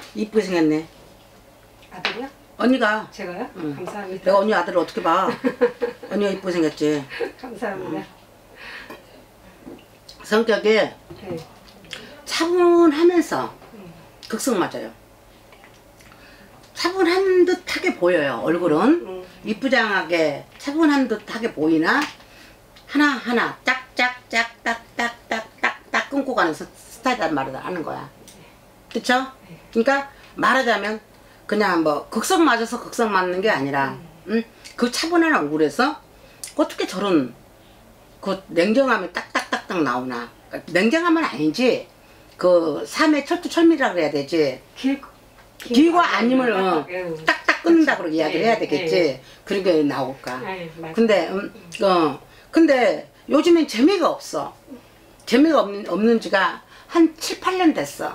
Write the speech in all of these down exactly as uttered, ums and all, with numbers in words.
이쁘게 생겼네. 아들이요? 언니가. 제가요? 응. 감사합니다. 내가 언니 아들을 어떻게 봐. 언니가 이쁘게 생겼지. 감사합니다. 응. 성격이 네. 차분하면서 음. 극성 맞아요. 차분한 듯하게 보여요. 얼굴은 음. 이쁘장하게 차분한 듯하게 보이나 하나하나 짝짝짝 딱딱딱딱딱 끊고 가는 스타일이란 말을 하는 거야. 그쵸? 그러니까 말하자면 그냥 뭐 극성 맞아서 극성 맞는 게 아니라 음. 응? 그 차분한 얼굴에서 어떻게 저런 그 냉정함이 딱딱딱딱 나오나. 냉정함은 아니지 그 삶의 철두철미라고 해야 되지. 길, 길과 아님을 어, 응. 딱딱 끊는다 그러고 이야기를 네, 해야 되겠지. 네. 그런 게 나올까. 네, 맞아요. 근데 음, 어 근데 요즘엔 재미가 없어. 재미가 없는, 없는 지가 한 칠, 팔 년 됐어.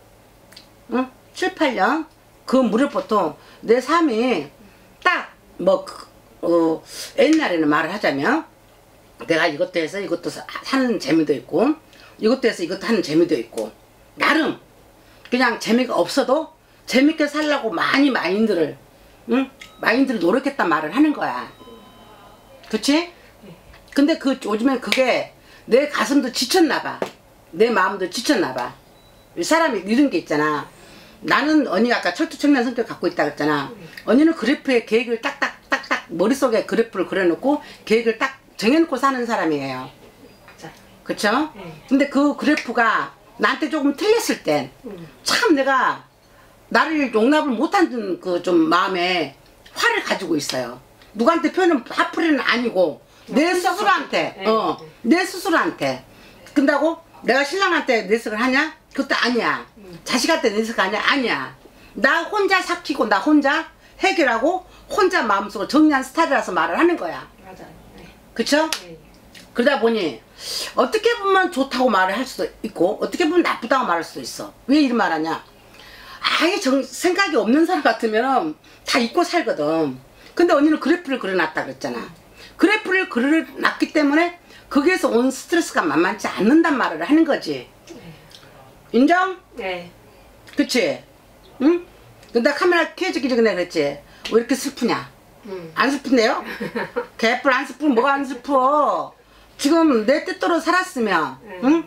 응? 칠, 팔 년? 그 무렵부터 내 삶이 딱 뭐 어, 옛날에는 말을 하자면 내가 이것도 해서 이것도 하는 재미도 있고 이것도 해서 이것도 하는 재미도 있고 나름 그냥 재미가 없어도 재밌게 살려고 많이 마인드를 응? 마인드를 노력했단 말을 하는 거야. 그치? 근데 그 요즘엔 그게 내 가슴도 지쳤나봐. 내 마음도 지쳤나봐. 사람이 이런 게 있잖아. 나는 언니가 아까 철두철미한 성격 갖고 있다 그랬잖아. 언니는 그래프에 계획을 딱딱딱딱 머릿속에 그래프를 그려놓고 계획을 딱 정해놓고 사는 사람이에요. 그쵸? 네. 근데 그 그래프가 나한테 조금 틀렸을 땐 참 내가 나를 용납을 못한 그 좀 마음에 화를 가지고 있어요. 누구한테 표현은 화풀이는 아니고 내 스스로한테 네. 어, 내 스스로한테. 근다고 내가 신랑한테 내색을 하냐? 그것도 아니야. 자식한테 내색 하냐? 아니야. 나 혼자 삭히고 나 혼자 해결하고 혼자 마음속으로 정리한 스타일이라서 말을 하는 거야. 맞아요. 네. 그쵸? 네. 그러다 보니 어떻게 보면 좋다고 말을 할 수도 있고 어떻게 보면 나쁘다고 말할 수도 있어. 왜 이런 말 하냐? 아예 정, 생각이 없는 사람 같으면 다 잊고 살거든. 근데 언니는 그래프를 그려놨다 그랬잖아. 그래프를 그려놨기 때문에 거기에서 온 스트레스가 만만치 않는단 말을 하는 거지. 인정? 네. 그치? 응? 근데 카메라 켜지기 전에 그랬지. 왜 이렇게 슬프냐? 음. 안 슬픈데요? 개뿔 안 슬프면 뭐가 안 슬퍼? 지금 내 뜻대로 살았으면, 응?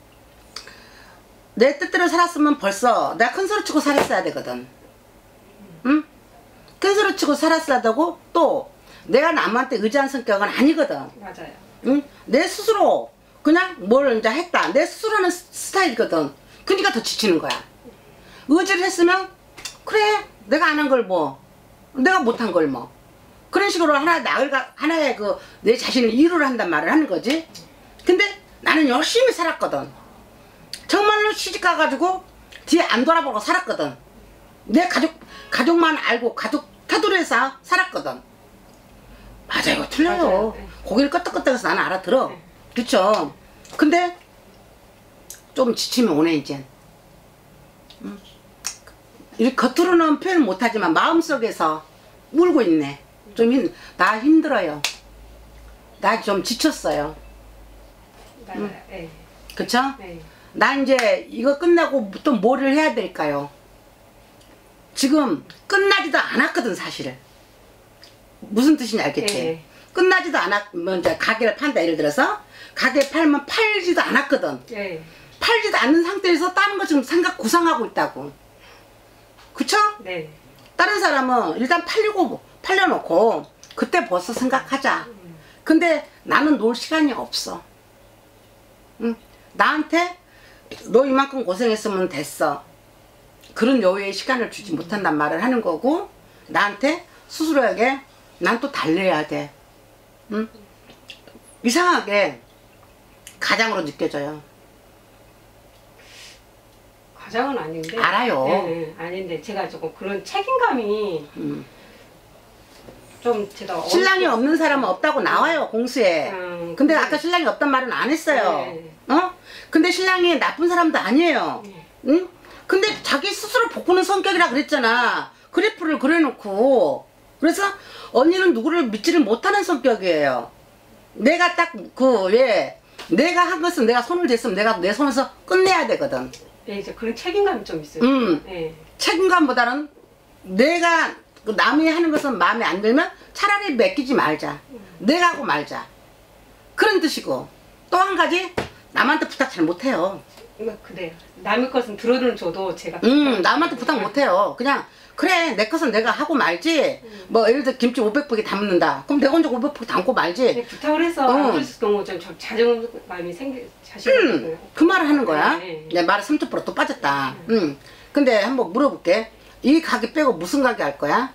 내 뜻대로 살았으면 벌써 내가 큰 소리 치고 살았어야 되거든. 응? 큰 소리 치고 살았어야 되고 또 내가 남한테 의지한 성격은 아니거든. 맞아요. 응? 내 스스로 그냥 뭘 이제 했다. 내 스스로 하는 스타일이거든. 그러니까 더 지치는 거야. 의지를 했으면 그래 내가 안 한 걸 뭐 내가 못한 걸 뭐 그런 식으로 하나 나을 하나의 그 내 자신을 이루를 한단 말을 하는 거지. 근데 나는 열심히 살았거든. 정말로 시집 가가지고 뒤에 안 돌아보고 살았거든. 내 가족 가족만 알고 가족 테두리에서 살았거든. 맞아 이거 틀려요. 맞아요. 네. 고개를 끄덕끄덕해서 나는 알아들어. 네. 그쵸? 근데 좀 지치면 오네 이제. 응? 이렇게 겉으로는 표현 못하지만 마음속에서 울고 있네. 좀 힘, 나 힘들어요. 나 좀 지쳤어요. 맞아요. 응. 네. 그쵸? 네. 나 이제 이거 끝나고 또 뭐를 해야 될까요? 지금 끝나지도 않았거든 사실. 무슨 뜻인지 알겠지? 네. 끝나지도 않았, 뭐 이제 가게를 판다 예를 들어서 가게 팔면 팔지도 않았거든. 네. 팔지도 않는 상태에서 다른 거 지금 생각 구상하고 있다고. 그쵸? 네. 다른 사람은 일단 팔리고 팔려놓고 그때 벌써 생각하자. 근데 나는 놀 시간이 없어. 응? 나한테 너 이만큼 고생했으면 됐어. 그런 여유의 시간을 주지 못한단 말을 하는 거고 나한테 스스로에게 난 또 달래야 돼. 응? 이상하게 가장으로 느껴져요. 가장은 아닌데. 알아요. 네, 네. 아닌데 제가 조금 그런 책임감이 음. 좀 제가 신랑이 어렵게- 없는 사람은 없다고 나와요 공수에. 음, 근데 근데- 아까 신랑이 없단 말은 안 했어요. 네. 어? 근데 신랑이 나쁜 사람도 아니에요. 네. 응? 근데 자기 스스로 바꾸는 성격이라 그랬잖아. 그래프를 그려놓고. 그래서 언니는 누구를 믿지를 못하는 성격이에요. 내가 딱 그 왜 내가 한 것은 내가 손을 댔으면 내가 내 손에서 끝내야 되거든. 네, 이제 그런 책임감이 좀 있어요. 음. 네. 책임감보다는 내가 남이 하는 것은 마음에 안 들면 차라리 맡기지 말자. 내가 하고 말자. 그런 뜻이고 또 한 가지 남한테 부탁 잘 못해요. 뭐 그래요. 남의 것은 들어는 줘도 제가 음 남한테 부탁 못해요. 그냥 그래 내 것은 내가 하고 말지. 음. 뭐 예를 들어 김치 오백 포기 담는다. 그럼 내가 혼자 오백 포기 담고 말지. 그냥 부탁을 해서 응. 안 그랬을 경우 좀 저- 자존감이 생기 자신 음, 그 말을 하는 거야. 네. 내 말에 삼천 퍼센트 또 빠졌다. 음. 근데 한번 물어볼게. 이 가게 빼고 무슨 가게 할 거야?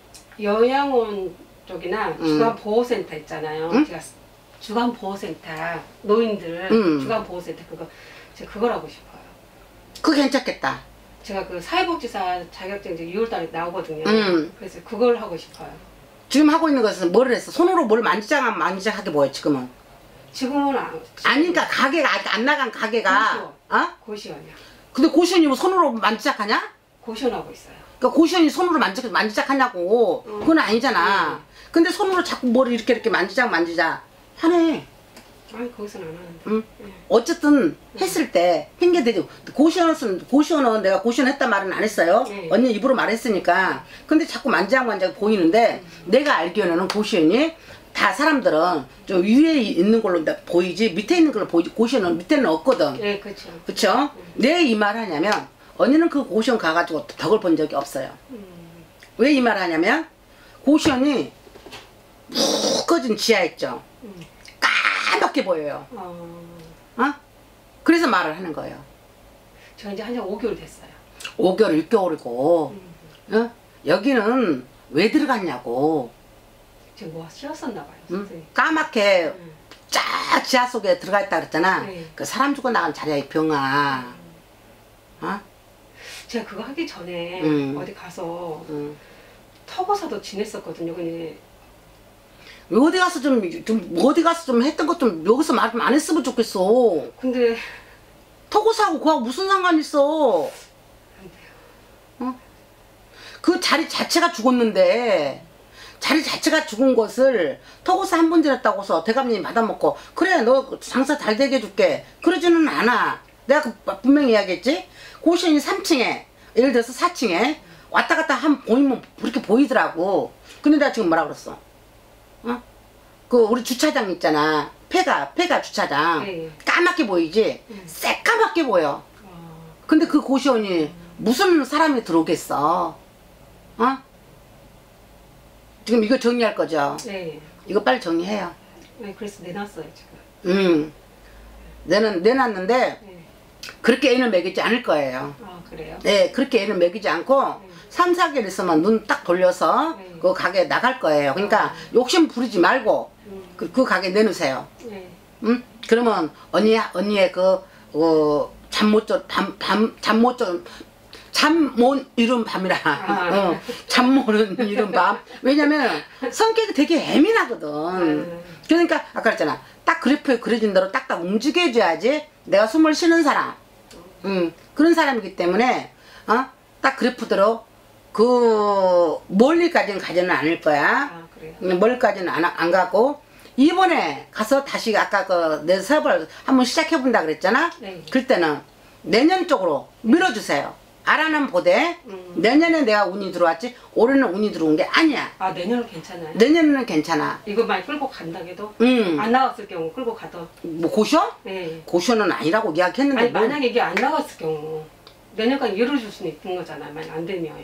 요양원 쪽이나 음. 주간보호센터 있잖아요. 응? 제가 주간보호센터 노인들 음. 주간보호센터 그거 제가 그걸 하고 싶어요. 그거 괜찮겠다. 제가 그 사회복지사 자격증 이제 유월 달에 나오거든요. 음. 그래서 그걸 하고 싶어요. 지금 하고 있는 것은 뭐를 했어? 손으로 뭘 만지작 만지작 하게 뭐야 지금은? 지금은 안, 아니 그러니까 가게가 아직 안 나간 가게가 어? 고시원이요. 근데 고시원이 뭐 손으로 만지작 하냐? 고시원 하고 있어요. 그러니까 고시원이 손으로 만지, 만지작 하냐고. 음. 그건 아니잖아. 음. 근데 손으로 자꾸 뭘 이렇게 이렇게 만지작 만지작 하네. 아니 거기서는 안 하는데. 응? 네. 어쨌든 했을 때 핑계 대지. 고시원은 고시원은 내가 고시원 했단 말은 안 했어요. 네. 언니 입으로 말했으니까. 근데 자꾸 만지작 만지작 보이는데 내가 알기로는 고시원이 다 사람들은 좀 위에 있는 걸로 나- 보이지 밑에 있는 걸로 보이지 고시원은 밑에는 없거든. 네, 그렇죠. 그쵸? 왜 이 말 하냐면 언니는 그 고시원 가가지고 덕을 본 적이 없어요. 음. 왜 이 말 하냐면 고시원이 푹 꺼진 지하 있죠. 음. 까맣게 보여요. 어, 어? 그래서 말을 하는 거예요. 저 이제 한 지 오 개월 됐어요. 오 개월, 육 개월이고 음. 어? 여기는 왜 들어갔냐고. 지금 뭐가 씌었었나 봐요. 응? 선생님. 까맣게 음. 쫙 지하 속에 들어가 있다 그랬잖아. 네. 그 사람 죽어 나간 자리야 이 병아. 어? 제가 그거 하기 전에 음. 어디 가서 응. 터고사도 지냈었거든요. 근데 어디 가서 좀, 좀 어디 가서 좀 했던 것 좀 여기서 말 좀 안 했으면 좋겠어. 근데 토고사하고 그하고 무슨 상관 있어? 어? 그 자리 자체가 죽었는데 자리 자체가 죽은 것을 토고사 한 번 지났다고서 대감님이 받아먹고 그래 너 장사 잘 되게 해줄게 그러지는 않아. 내가 그 분명히 이야기했지. 고시원이 삼 층에 예를 들어서 사 층에 왔다 갔다 한 보이면 그렇게 보이더라고. 근데 내가 지금 뭐라 그랬어? 어? 그 우리 주차장 있잖아. 폐가 폐가 주차장 네. 까맣게 보이지? 음. 새까맣게 보여. 어, 근데 그 고시원이 무슨 사람이 들어오겠어? 어? 지금 이거 정리할 거죠? 네. 이거 빨리 정리해요. 네, 그래서 내놨어요 지금. 음. 내는, 내놨는데, 네. 그렇게 애는 먹이지 않을 거예요. 아 그래요? 네, 그렇게 애는 먹이지 않고, 네. 삼, 사 개월 있으면 눈 딱 돌려서, 네. 그 가게 나갈 거예요. 그러니까, 욕심 부리지 말고, 음. 그, 그 가게 내놓으세요. 네. 응? 그러면, 언니, 언니의 그, 어, 잠 못 자, 밤, 밤, 잠 못 자, 잠 못 이룬 밤이라. 아. 어, 잠 못 이룬 밤. 왜냐면, 성격이 되게 예민하거든. 음. 그러니까, 아까 그랬잖아. 딱 그래프에 그려진 대로 딱딱 움직여줘야지 내가 숨을 쉬는 사람. 음, 그런 사람이기 때문에, 어? 딱 그래프대로, 그, 멀리까지는 가지는 않을 거야. 아 그래요? 음, 멀리까지는 안, 안 가고, 이번에 가서 다시 아까 그 내 사업을 한번 시작해본다 그랬잖아? 네. 그때는 내년 쪽으로 밀어주세요. 알아는 보되, 음. 내년에 내가 운이 들어왔지, 올해는 운이 들어온 게 아니야. 아 내년은 괜찮아요? 내년에는 괜찮아. 이거 많이 끌고 간다해도 음, 안 나갔을 경우 끌고 가도. 뭐 고시원? 네. 고시원은 아니라고 이야기했는데, 아니 뭘- 만약에 이게 안 나갔을 경우 내년까지 열어줄 수는 있는 거잖아요. 만약 안 되면.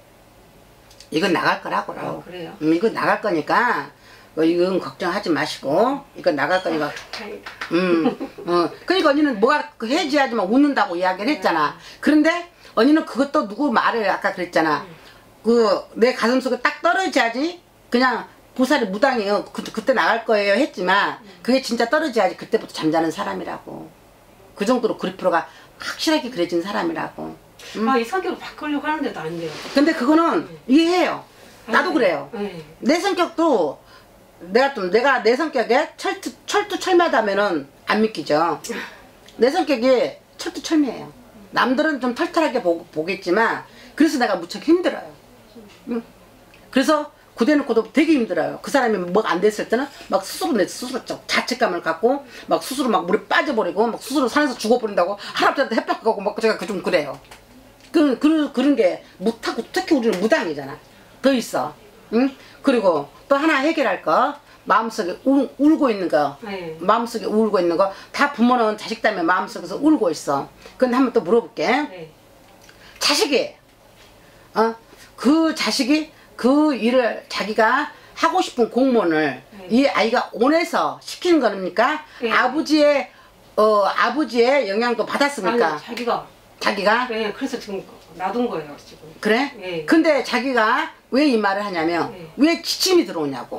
이건 나갈 거라고요. 아 그래요? 음, 이건 나갈 거니까, 어, 이건 걱정하지 마시고, 이건 나갈 거니까, 다행이다. 음, 어, 그러니까 언니는 뭐가 그 해지하지만 웃는다고 이야기를 했잖아. 그런데 언니는 그것도 누구 말을 아까 그랬잖아. 그 내 가슴 속에 딱 떨어져야지 그냥 보살이 무당이에요. 그, 그때 나갈 거예요 했지만 그게 진짜 떨어져야지 그때부터 잠자는 사람이라고. 그 정도로 그리프로가 확실하게 그려진 사람이라고. 음. 아 이 성격을 바꾸려고 하는데도 안 돼요. 근데 그거는 이해해요. 나도 아, 그래요. 네. 내 성격도 내가 좀 내가 내 성격에 철두 철두철미하다면은 안 믿기죠. 내 성격이 철두철미해요. 남들은 좀 털털하게 보, 보겠지만 그래서 내가 무척 힘들어요. 응? 그래서 구대놓고도 되게 힘들어요. 그 사람이 뭐가 안 됐을 때는 막 스스로 내 스스로 자책감을 갖고 막 스스로 막 물에 빠져버리고 막 스스로 산에서 죽어버린다고 할아버지한테 협박하고 막 제가 그 좀 그래요. 그, 그, 그런 게, 무, 특히 우리는 무당이잖아. 더 있어. 응? 그리고 또 하나 해결할 거. 마음속에 울, 울고 있는 거. 네. 마음속에 울고 있는 거. 다 부모는 자식 때문에 마음속에서 울고 있어. 근데 한번 또 물어볼게. 네. 자식이, 어? 그 자식이 그 일을 자기가 하고 싶은 공무원을 네. 이 아이가 원해서 시키는 겁니까? 네. 아버지의, 어, 아버지의 영향도 받았습니까? 아니, 자기가. 자기가? 네, 그래서 지금 놔둔 거예요, 지금. 그래? 네. 근데 자기가 왜 이 말을 하냐면, 네. 왜 기침이 들어오냐고.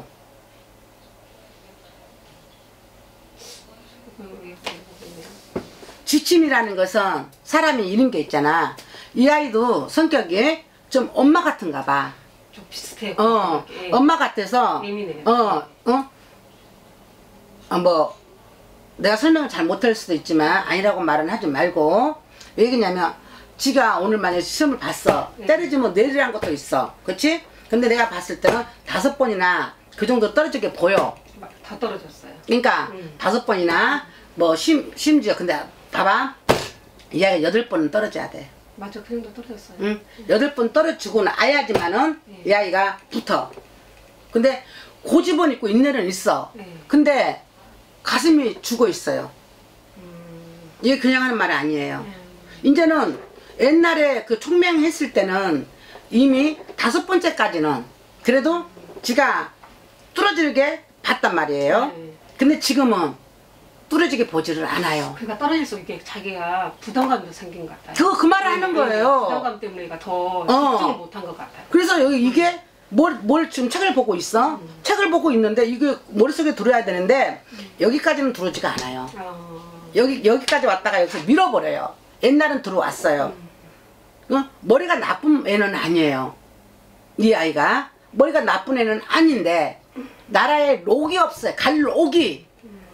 지침이라는 것은 사람이 이런 게 있잖아. 이 아이도 성격이 좀 엄마 같은가 봐. 좀 비슷해요. 어, 예. 엄마 같아서, 예민해요. 어, 어? 어, 뭐, 내가 설명을 잘 못할 수도 있지만, 아니라고 말은 하지 말고, 왜 그러냐면, 지가 오늘 만약에 시험을 봤어. 네. 때려주면 내리란 것도 있어. 그치? 근데 내가 봤을 때는 다섯 번이나 그 정도 떨어지게 보여. 다 떨어졌어요. 그러니까, 음. 다섯 번이나, 뭐, 심, 심지어, 근데, 봐봐. 이 아이가 여덟 번은 떨어져야 돼. 맞아, 그 정도 떨어졌어요. 응? 여덟 번 떨어지고 나야지만은 네. 이 아이가 붙어. 근데 고집은 있고 인내는 있어. 네. 근데 가슴이 죽어 있어요. 음. 이게 그냥 하는 말이 아니에요. 음. 이제는 옛날에 그 총명했을 때는 이미 다섯 번째까지는 그래도 지가 뚫어지게 봤단 말이에요. 네. 근데 지금은 뚫어지게 보지를 않아요. 그러니까 떨어질수록 이게 자기가 부담감도 생긴 것 같아요. 그거 그 말을 네, 하는 네, 거예요. 부담감 때문에 얘가 더 어. 집중을 못한 것 같아요. 그래서 여기 이게 뭘, 뭘 지금 책을 보고 있어? 음. 책을 보고 있는데 이게 머릿속에 들어야 되는데 여기까지는 들어오지가 않아요. 어. 여기, 여기까지 왔다가 여기서 밀어버려요. 옛날은 들어왔어요. 어? 머리가 나쁜 애는 아니에요. 이 아이가. 머리가 나쁜 애는 아닌데 나라에 록이 없어요. 갈록이.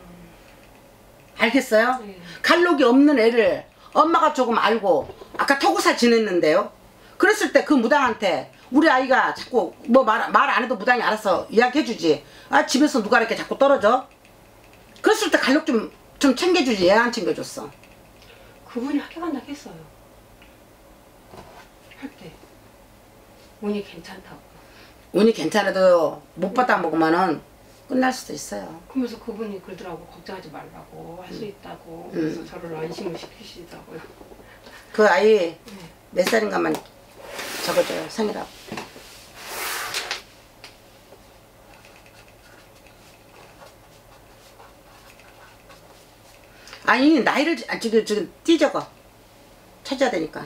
알겠어요? 네. 갈록이 없는 애를 엄마가 조금 알고 아까 토구사 지냈는데요. 그랬을 때 그 무당한테 우리 아이가 자꾸 뭐 말 말 안 해도 무당이 알아서 이야기해주지. 아 집에서 누가 이렇게 자꾸 떨어져? 그랬을 때 갈록 좀, 좀 챙겨주지. 얘 안 챙겨줬어. 그분이 학교 간다고 했어요. 할 때. 운이 괜찮다고. 운이 괜찮아도 못 받아 먹으면은 끝날 수도 있어요. 그러면서 그분이 그러더라고. 걱정하지 말라고. 할 수 있다고. 음. 그래서 저를 안심을 시키시더라고요. 그 아이 네. 몇 살인가만 적어줘요. 생일하고. 아니 나이를 아, 지금 지금 띠적어 찾아야 되니까.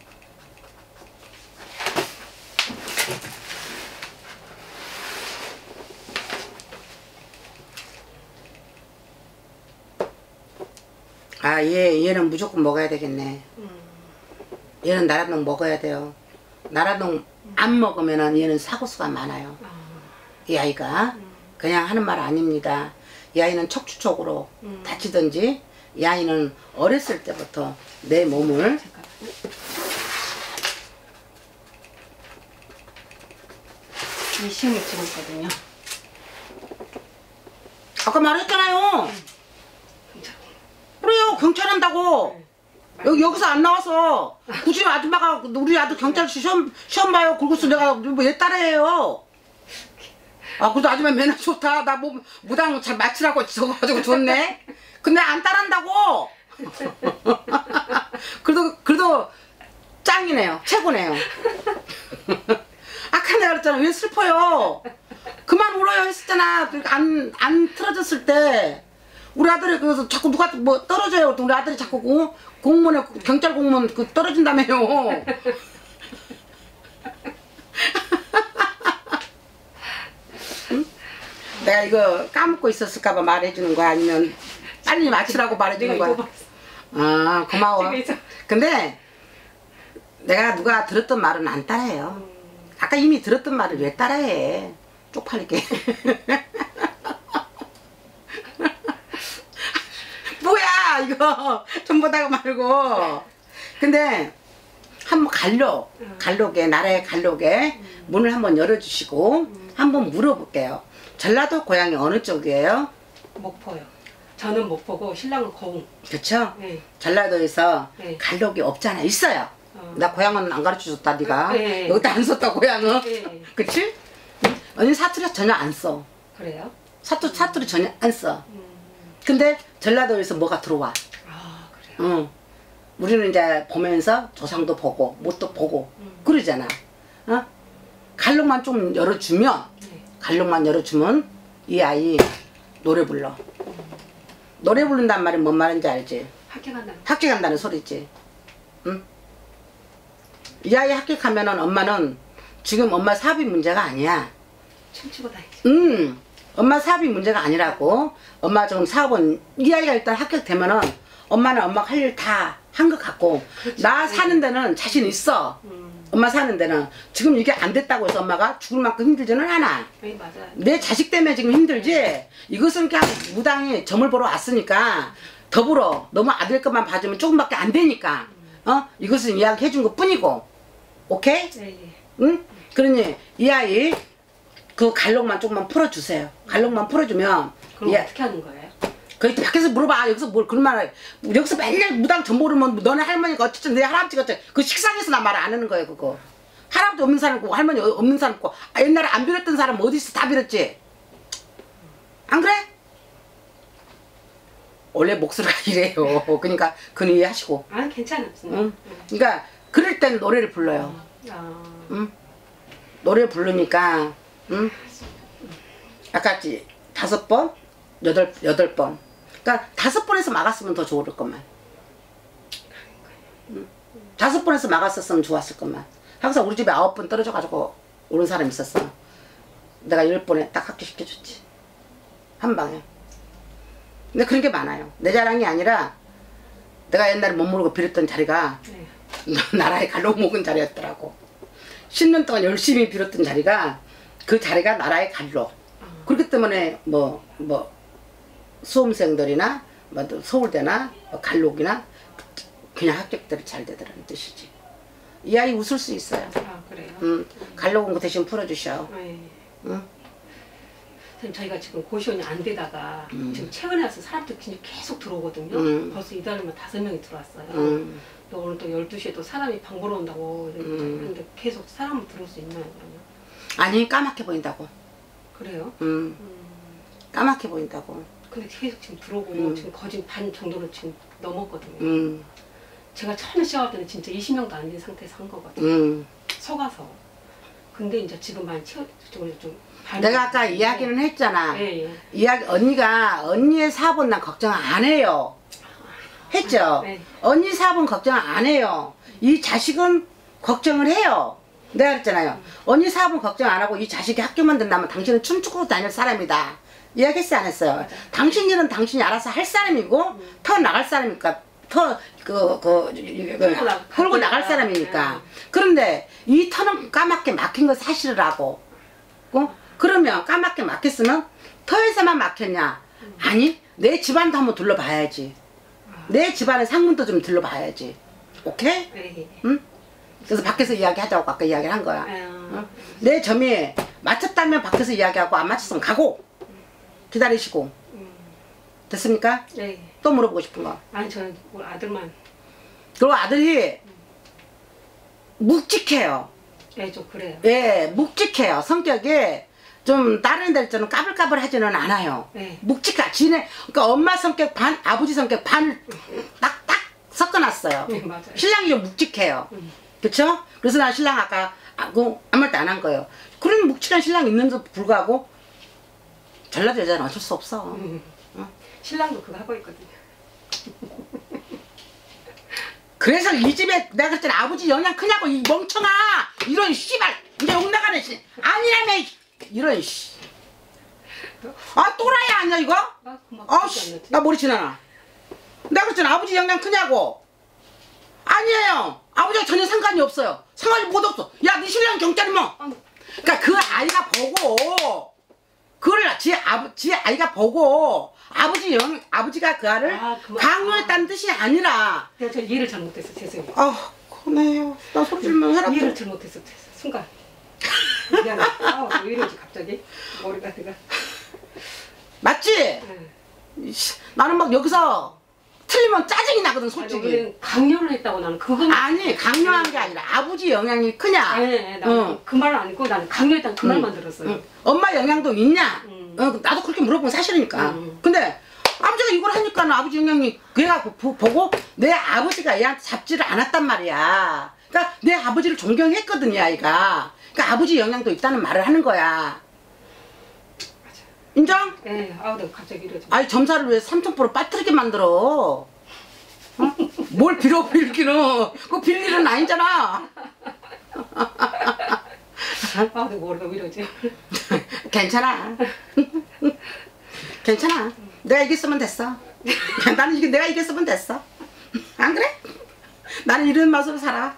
아, 얘, 얘는 무조건 먹어야 되겠네. 음. 얘는 나라동 먹어야 돼요. 나라동 안 먹으면은 얘는 사고수가 많아요. 아. 이 아이가. 음. 그냥 하는 말 아닙니다. 이 아이는 척추 쪽으로 음. 다치든지, 이 아이는 어렸을 때부터 내 몸을 잠깐만요. 이 시험을 찍었거든요. 아까 말했잖아요. 경찰. 그래요. 경찰 한다고. 네. 여기, 여기서 안 나와서 굳이 아줌마가 우리 아들 경찰 시험, 시험 봐요. 그러고서 내가 뭐얘 따라해요. 아, 그래도 아줌마 매너 좋다. 나 뭐 무당 잘 맞추라고 적어가지고 좋네. 근데 안 따라한다고. 그래도, 그래도 짱이네요. 최고네요. 아까 내가 그랬잖아. 왜 슬퍼요? 그만 울어요 했었잖아. 그러니까 안, 안 틀어졌을 때. 우리 아들이 그래서 자꾸 누가 뭐 떨어져요. 우리 아들이 자꾸 공, 공무원에 경찰 공무원 그 떨어진다며요. 응? 내가 이거 까먹고 있었을까봐 말해주는 거야? 아니면 빨리 맞추라고 말해주는 거야? 아, 고마워. 근데 내가 누가 들었던 말은 안 따라해요. 아까 이미 들었던 말을 왜 따라해? 쪽팔리게. 뭐야 이거 좀 보다가 말고. 근데 한번 갈록 갈록에 나라의 갈록에 문을 한번 열어주시고 한번 물어볼게요. 전라도 고향이 어느 쪽이에요? 목포요. 저는 목포고 신랑은 고흥. 그쵸? 네. 전라도에서 네. 갈록이 없잖아. 있어요. 어. 나 고향은 안 가르쳐줬다 네가. 네. 여기다 안 썼다 고향은. 네. 그치? 언니 사투리 전혀 안 써. 그래요? 사투, 사투리 전혀 안 써. 음. 근데 전라도에서 뭐가 들어와. 아 그래요? 응. 우리는 이제 보면서 조상도 보고 못도 보고 음. 그러잖아. 어? 갈록만 좀 열어주면 네. 갈록만 열어주면 이 아이 노래 불러. 노래 부른단 말이 뭔 말인지 알지? 합격한다는. 합격한다는 소리지. 응? 이 아이 합격하면은 엄마는 지금 엄마 사업이 문제가 아니야. 춤추고 다니지. 음, 엄마 사업이 문제가 아니라고. 엄마 지금 사업은 이 아이가 일단 합격되면은 엄마는 엄마가 할 일 다 한 것 같고 그렇지. 나 사는 데는 자신 있어. 음. 엄마 사는 데는 지금 이게 안 됐다고 해서 엄마가 죽을 만큼 힘들지는 않아. 네 맞아요. 내 자식 때문에 지금 힘들지. 이것은 그냥 무당이 점을 보러 왔으니까 더불어 너무 아들 것만 봐주면 조금밖에 안 되니까 어 이것은 이야기해 준 것 뿐이고. 오케이? 네, 예. 응? 그러니 이 아이 그 갈록만 조금만 풀어주세요. 갈록만 풀어주면 그럼 이 아- 어떻게 하는 거예요? 거기 밖에서 물어봐. 여기서 뭘 그런 말 여기서 맨날 무당 전 모르면 너네 할머니가 어쨌든 내 할아버지가 어쨌든 그 식상에서 나 말 안 하는 거예요. 그거 할아버지 없는 사람 있고 할머니 없는 사람 있고 아, 옛날에 안 빌었던 사람 어디 있어? 다 빌었지. 안 그래? 원래 목소리가 이래요. 그러니까 그는 이해하시고. 아 괜찮아요. 응? 그러니까 그럴 땐 노래를 불러요. 아. 응? 노래 부르니까 응? 아까 지 다섯 번, 여덟 여덟 번. 그러니까 다섯 번에서 막았으면 더 좋을 것만. 응? 다섯 번에서 막았었으면 좋았을 것만. 항상 우리 집에 아홉 번 떨어져 가지고 오는 사람 있었어. 내가 열 번에 딱 합격시켜줬지. 한 방에. 근데 그런 게 많아요. 내 자랑이 아니라 내가 옛날에 못 모르고 빌었던 자리가 네. 나라의 갈록 먹은 자리였더라고. 십 년 동안 열심히 빌었던 자리가 그 자리가 나라의 갈록. 그렇기 때문에 뭐 뭐 수험생들이나 뭐 서울대나 뭐 갈록이나 그냥 합격들이 잘 되더라는 뜻이지. 이 아이 웃을 수 있어요. 아 그래요? 음, 갈록은 그 대신 풀어주셔. 네. 응? 선생님 저희가 지금 고시원이 안 되다가 음. 지금 최근에 와서 사람들 진짜 계속 들어오거든요. 음. 벌써 이달이면 다섯 명이 들어왔어요. 음. 또 오늘 또 열두 시에 또 사람이 방 보러 온다고 음. 근데 계속 사람을 들어올 수 있나요 그러면? 아니 까맣게 보인다고. 그래요? 음, 음. 까맣게 보인다고. 근데 계속 지금 들어오고 음. 지금 거진 반 정도는 지금 넘었거든요. 음, 제가 처음에 시작할 때는 진짜 이십 명도 안 된 상태에서 한 거거든요. 음. 속아서. 근데 이제 지금 많이 채워 좀, 좀 내가 아까 이야기는 했잖아. 예, 예. 이야기 언니가 언니의 사업은 난 걱정 안 해요. 했죠? 네. 언니 사업은 걱정 안 해요. 이 자식은 걱정을 해요. 내가 그랬잖아요. 언니 사업은 걱정 안 하고 이 자식이 학교만 된다면 당신은 춤추고 다닐 사람이다. 이야기했어 안 했어요? 맞아. 당신 일은 당신이 알아서 할 사람이고 음. 터 나갈 사람이니까 터 그 그 끌고 나- 끌고 나갈 가니까. 사람이니까. 음. 그런데 이 터는 까맣게 막힌 거 사실이라고. 어? 그러면 까맣게 막혔으면 터에서만 막혔냐? 아니 내 집안도 한번 둘러봐야지. 내 집안의 상문도 좀 둘러봐야지. 오케이? 예, 예. 응? 그래서 밖에서 이야기하자고 아까 이야기를 한 거야. 아, 응? 내 점이 맞췄다면 밖에서 이야기하고 안 맞췄으면 가고 기다리시고. 음. 됐습니까? 예, 예. 또 물어보고 싶은 거. 아니 저는 우리 아들만 그리고 아들이 묵직해요. 예, 좀 그래요. 예, 묵직해요. 성격이 좀 다른 애들처럼 까불까불 하지는 않아요. 네. 묵직하, 지네, 그러니까 엄마 성격 반, 아버지 성격 반 딱딱 섞어놨어요. 네, 맞아요. 신랑이 좀 묵직해요. 음. 그쵸? 그래서 난 신랑 아까 아, 그 아무 말도 안 한 거예요. 그런 묵직한 신랑이 있는데도 불구하고 전라도 여자는 어쩔 수 없어. 음. 어? 신랑도 그거 하고 있거든요. 그래서 이 집에 내가 그랬잖아. 아버지 영향 크냐고 이 멍청아 이런 씨발 이제 욕 나가네 씨 아니라며 이- 이런 씨. 아 또라이 아니야 이거? 아, 그만 아씨 나 머리 지나나. 내가 그랬잖아. 아버지 영향 크냐고. 아니에요. 아버지가 전혀 상관이 없어요. 상관이 뭐도 없어. 야 네 신랑 경찰이 뭐. 아, 그러니까 그 아이가 보고 그걸 지 아버 지 아이가 보고 아버지 영 아버지가 그 아를 아, 그만. 강요했다는 뜻이 아니라. 내가 저 이해를 잘못했어. 죄송해요. 아 그러네요. 나 소리 지르면 혈압. 이해를 잘못했어. 순간. 미안해. 아, 왜 이러지 갑자기? 머리가 내가. 맞지? 네. 이씨, 나는 막 여기서 틀리면 짜증이 나거든 아니, 솔직히. 우리는 강요를 했다고 나는 그건 아니 강요한 게 아니라 아버지 영향이 크냐. 네, 나는 어. 그 말은 아니고 나는 강요했다는 그 응. 말만 들었어요. 응. 엄마 영향도 있냐. 음. 어, 나도 그렇게 물어보면 사실이니까. 음. 근데 아버지가 이걸 하니까 아버지 영향이 걔가 보- 보고 내 아버지가 얘한테 잡지를 않았단 말이야. 그러니까 내 아버지를 존경했거든요 아이가. 그러니까 아버지 영향도 있다는 말을 하는 거야. 인정? 예, 아우 내가 갑자기 이러지. 아이 점사를 왜 삼천포로 빠뜨리게 만들어? 어? 뭘 빌어 빌기는 그거 빌 일은 아니잖아. 아, 내가 머리가 왜 이러지? 괜찮아. 괜찮아. 내가 이겼으면 됐어. 나는 이게 내가 이겼으면 됐어. 안 그래? 나는 이런 맛으로 살아.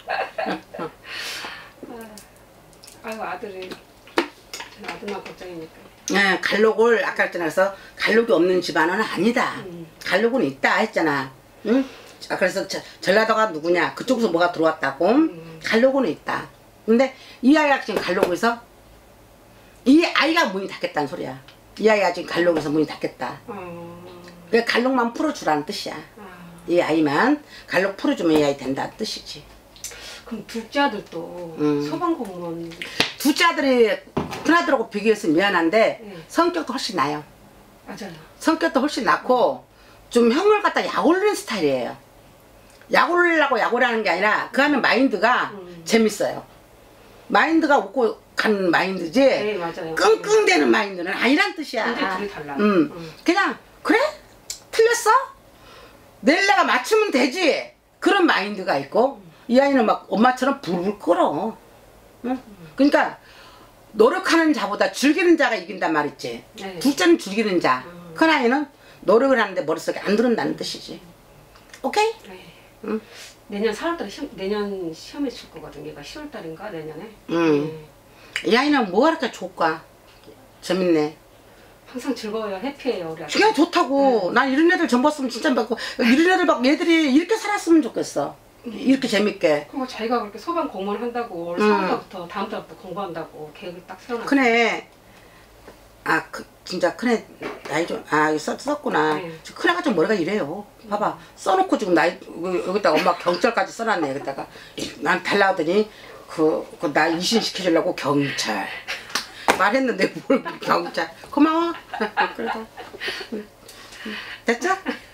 아유 아들이 저는 아들만 걱정이니까. 예, 갈록을 아까 했잖아. 그래서 갈록이 없는 집안은 아니다. 음. 갈록은 있다 했잖아. 응? 아, 그래서 저, 전라도가 누구냐? 그쪽에서 뭐가 들어왔다고? 음. 갈록은 있다. 근데 이 아이가 지금 갈록에서 이 아이가 문이 닫겠다는 소리야. 이 아이가 지금 갈록에서 문이 닫겠다. 어, 그 갈록만 풀어주라는 뜻이야. 아, 이 아이만 갈록 풀어주면 이 아이 된다는 뜻이지. 그럼 둘째 아들도 음. 소방공무원. 둘째 아들이 큰아들하고 비교해서 미안한데 네. 성격도 훨씬 나요. 맞아요. 성격도 훨씬 낫고 좀 형을 갖다 약올리는 스타일이에요. 약올리려고 약올리는 게 아니라 그 하는 마인드가 음. 재밌어요. 마인드가 웃고 가는 마인드지 네 맞아요. 끙끙대는 마인드는 아니란 뜻이야. 완전 둘이 달라요. 음. 음. 그냥 그래? 틀렸어? 내가 맞추면 되지. 그런 마인드가 있고 이 아이는 막 엄마처럼 불을 끌어. 응? 그러니까 노력하는 자보다 즐기는 자가 이긴단 말이지. 네. 둘째는 즐기는 자. 음. 큰 아이는 노력을 하는데 머릿속에 안 들은다는 뜻이지. 오케이? 네. 응? 내년 사월달에 시험, 내년 시험에 칠 거거든요. 얘가 시월달인가 내년에. 응. 네. 이 아이는 뭐가 그렇게 좋을까? 재밌네. 항상 즐거워요. 해피해요 우리 아들. 그냥 좋다고. 난 이런 애들 전 봤으면 진짜 막 이런 애들 막 얘들이 이렇게 살았으면 좋겠어. 이렇게 재밌게. 그리고 자기가 그렇게 소방 공무원 한다고 올 음. 삼 월부터 다음 달부터 공부한다고 계획을 딱 세워놨어요. 큰애 아 그, 진짜 큰애 나이 좀 아 이거 써, 썼구나. 네. 지금 큰애가 좀 머리가 이래요. 봐봐 써놓고 지금 나이 여기- 여기다가 엄마 경찰까지 써놨네. 여기다가 난 달라하더니 그, 그 나 이신 시켜주려고 경찰 말했는데 뭘 경찰 고마워. 그래도 응. 됐죠?